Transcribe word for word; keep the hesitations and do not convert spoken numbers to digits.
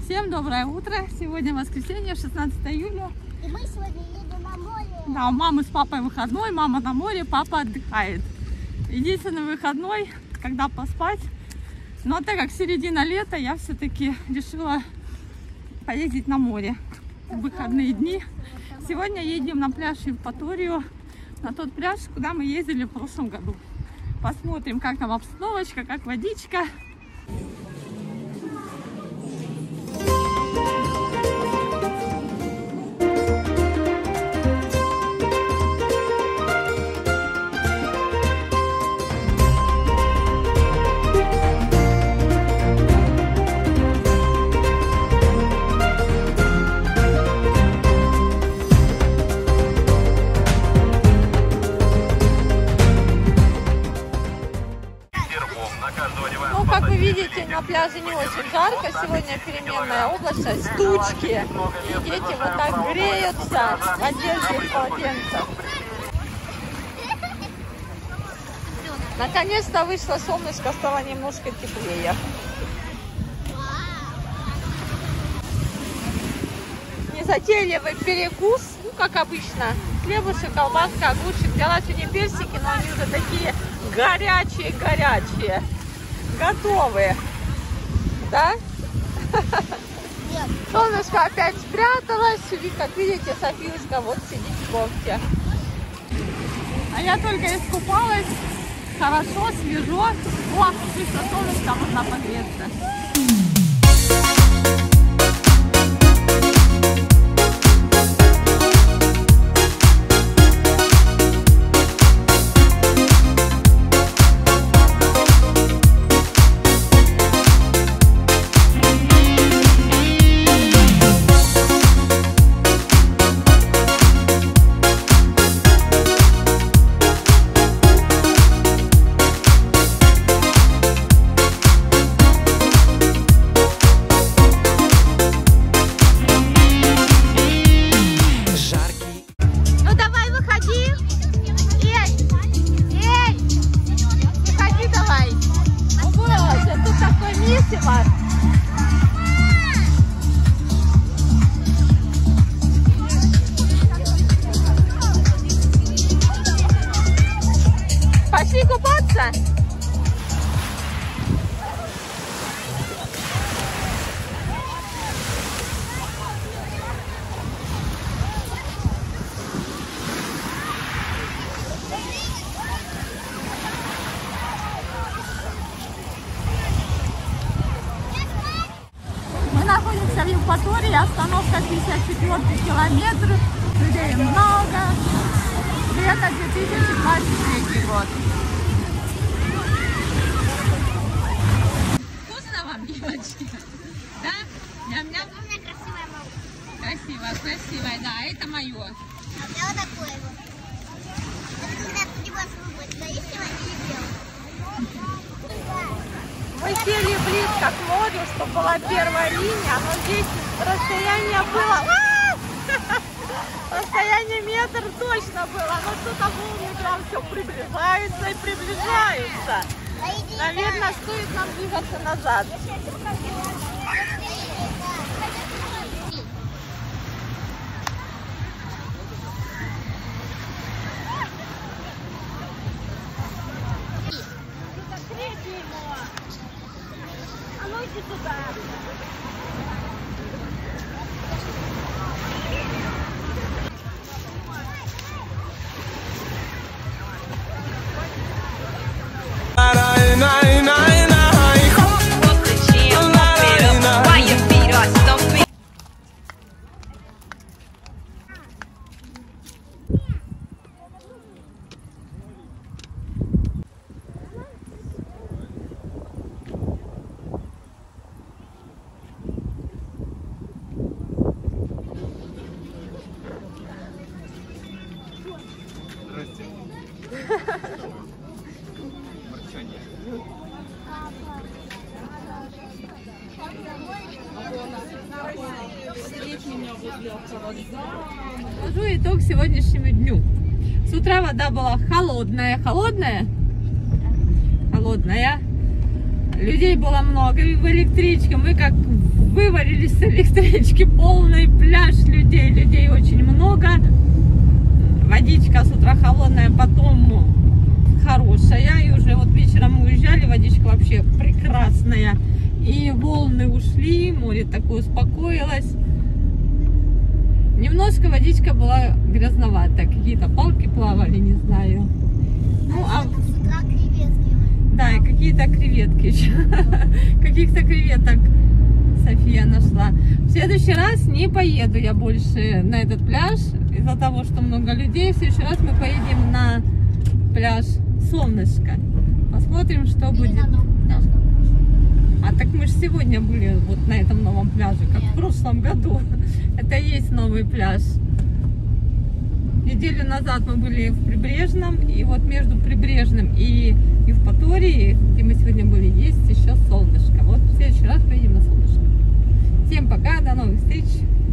Всем доброе утро! Сегодня воскресенье, шестнадцатое июля. И мы сегодня едем на море. Да, у мамы с папой выходной, мама на море, папа отдыхает. Единственный выходной, когда поспать. Но так как середина лета, я все-таки решила поездить на море в выходные дни. Сегодня едем на пляж Евпаторию, на тот пляж, куда мы ездили в прошлом году. Посмотрим, как там обстановочка, как водичка. Ну, как вы видите, на пляже не очень жарко. Сегодня переменная облачность, тучки. И дети вот так греются в одежде и полотенцах. Наконец-то вышло солнышко, стало немножко теплее. Незатейливый перекус, ну, как обычно. Хлебушек, колбаска, огурчик. Взяла сегодня персики, но они уже такие горячие-горячие. Готовые. Да? Нет. Солнышко опять спряталось. Как видите, Софиюшка вот сидит в кофте. А я только искупалась. Хорошо, свежо. О, чисто солнышко, можно погреться. Пошли купаться? Мы находимся в Евпатории, остановка пятьдесят четвёртый километр, людей много, лето две тысячи двадцать третий год. Вкусно вам, девочки? Да? Ням-ням? У меня красивая мама. Красиво, красивая, да, это мое. А у меня вот такое вот. Это когда прибас будет коричневое или белое. Мы сели близко к морю, чтобы была первая линия, но здесь расстояние было... Расстояние метр точно было, но что-то волны прям все приближается и приближается. Наверное, стоит нам двигаться назад. А ну иди туда. Скажу итог сегодняшнему дню. С утра вода была холодная. Холодная? Холодная. Людей было много в электричке. Мы как в вывалились с электрички, полный пляж людей, людей очень много. Водичка с утра холодная, потом хорошая. И уже вот вечером мы уезжали, водичка вообще прекрасная. И волны ушли, море такое успокоилось. Немножко водичка была грязноватая, какие-то палки плавали, не знаю. Ну, а... Да, и какие-то креветки еще. Каких-то креветок София нашла. В следующий раз не поеду я больше на этот пляж из-за того, что много людей. В следующий раз мы поедем на пляж Солнышко. Посмотрим, что будет. А так мы же сегодня были вот на этом новом пляже, как в прошлом году. Это и есть новый пляж. Неделю назад мы были в Прибрежном, и вот между Прибрежным и Евпаторией, где мы сегодня были, есть еще Солнышко. Вот в следующий раз поедем на Солнышко. Всем пока, до новых встреч!